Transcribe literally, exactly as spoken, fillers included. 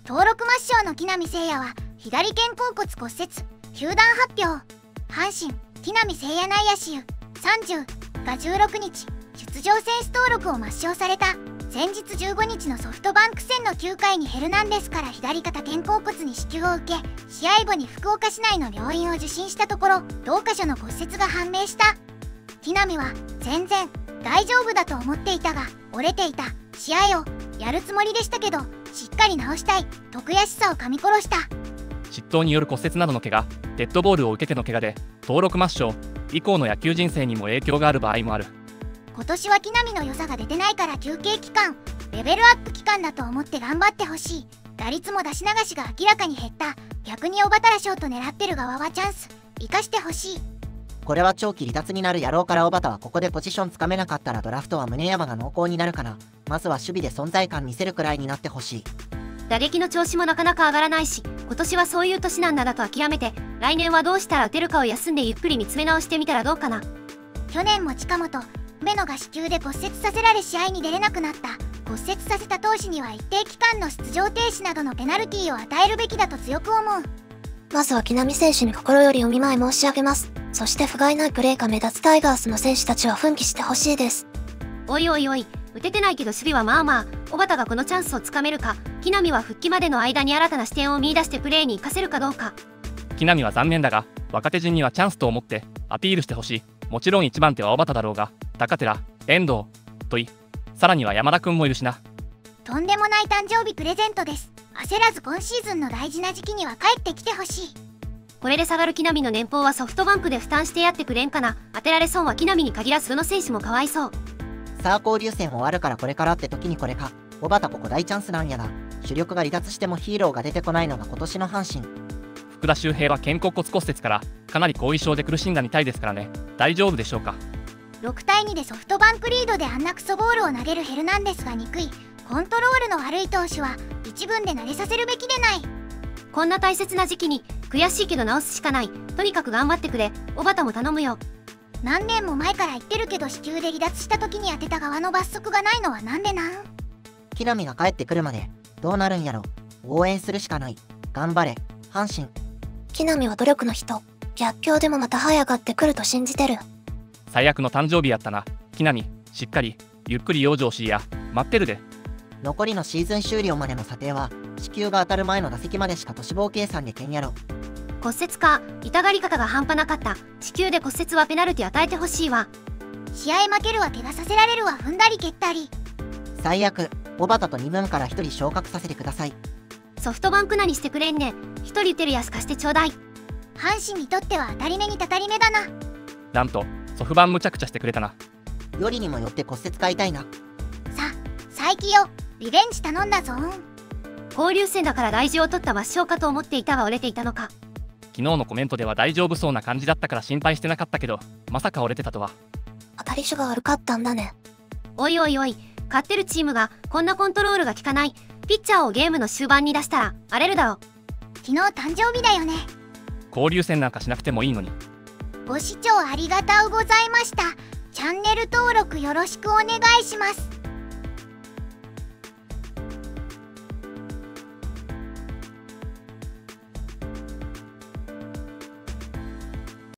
登録抹消の木浪聖也は左肩甲骨骨折。球団発表。阪神木浪聖也内野手さんじゅうがじゅうろくにち出場選手登録を抹消された。先日じゅうごにちのソフトバンク戦のきゅうかいにヘルナンデスから左肩肩甲骨に支柱を受け、試合後に福岡市内の病院を受診したところ同箇所の骨折が判明した。木浪は全然大丈夫だと思っていたが折れていた。試合をやるつもりでしたけどしっかり治したいと悔しさを噛み殺した。 失投による骨折などの怪我、デッドボールを受けての怪我で登録抹消以降の野球人生にも影響がある場合もある。 今年は木浪の良さが出てないから休憩期間、レベルアップ期間だと思って頑張ってほしい。打率も出し流しが明らかに減った。逆に小畑らショート狙ってる側はチャンス生かしてほしい。 これは長期離脱になる野郎から小畑はここでポジションつかめなかったらドラフトは宗山が濃厚になるから、まずは守備で存在感見せるくらいになってほしい。 打撃の調子もなかなか上がらないし、今年はそういう年なんだなと諦めて、来年はどうしたら打てるかを休んでゆっくり見つめ直してみたらどうかな。 去年も近本梅野が子宮で骨折させられ試合に出れなくなった。骨折させた投手には一定期間の出場停止などのペナルティーを与えるべきだと強く思う。 まずは木浪選手に心よりお見舞い申し上げます。そして不甲斐ないプレーが目立つタイガースの選手たちは奮起してほしいです。 おいおいおい、打ててないけど守備はまあまあ。小畑がこのチャンスをつかめるか、木浪は復帰までの間に新たな視点を見出してプレーに生かせるかどうか。 木浪は残念だが若手陣にはチャンスと思ってアピールしてほしい。もちろんいちばん手は小畑だろうが高寺、遠藤とい、さらには山田君もいるしな。 とんでもない誕生日プレゼントです。焦らず今シーズンの大事な時期には帰ってきてほしい。 これで下がる木浪の年俸はソフトバンクで負担してやってくれんかな。当てられ損は木浪に限らずどの選手もかわいそう。 さあ交流戦終わるからこれからって時にこれか。小畑ここ大チャンスなんやな。主力が離脱してもヒーローが出てこないのが今年の阪神。 福田周平は肩甲骨骨折からかなり後遺症で苦しんだみたいですからね。大丈夫でしょうか。 ろくたいにでソフトバンクリードであんなクソボールを投げるヘルナンデスが憎い。コントロールの悪い投手は一軍で投げさせるべきでない。 こんな大切な時期に悔しいけど直すしかない。とにかく頑張ってくれ。小畑も頼むよ。 何年も前から言ってるけど子宮で離脱した時に当てた側の罰則がないのはなんでなん。 木浪が帰ってくるまでどうなるんやろ。応援するしかない。頑張れ阪神。 木浪は努力の人。逆境でもまた這い上がってくると信じてる。 最悪の誕生日やったな。木浪しっかりゆっくり養生しいや。待ってるで。 残りのシーズン終了までの査定は子宮が当たる前の打席までしか都市棒計算でけんやろ。 骨折か痛がり方が半端なかった。地球で骨折はペナルティ与えてほしいわ。 試合負けるわ怪我させられるわ踏んだり蹴ったり。 最悪小畑とにぶんからひとり昇格させてください。 ソフトバンク何してくれんねん。ひとり打てるやつ貸してちょうだい。 阪神にとっては当たり目にたたり目だな。 なんとソフバンむちゃくちゃしてくれたな。 よりにもよって骨折買いたいな。 さ佐伯よリベンジ頼んだぞ。 交流戦だから大事を取った抹消かと思っていたが折れていたのか。 昨日のコメントでは大丈夫そうな感じだったから心配してなかったけどまさか折れてたとは。 当たり手が悪かったんだね。 おいおいおい、勝ってるチームがこんなコントロールが効かないピッチャーをゲームの終盤に出したら荒れるだろ。 昨日誕生日だよね。 交流戦なんかしなくてもいいのに。 ご視聴ありがとうございました。チャンネル登録よろしくお願いします。